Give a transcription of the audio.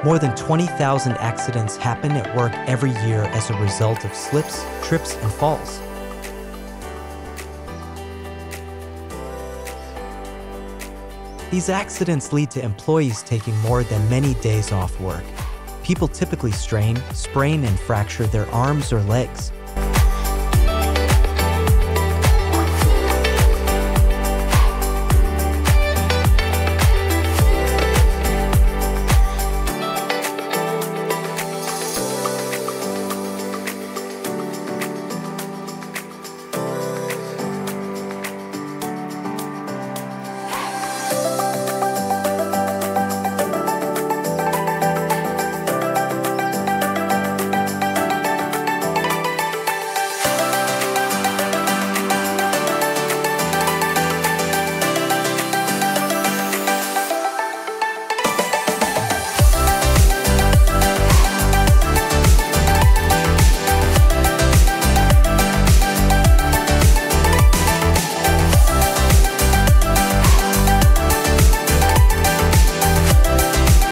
More than 20,000 accidents happen at work every year as a result of slips, trips, and falls. These accidents lead to employees taking more than many days off work. People typically strain, sprain, and fracture their arms or legs,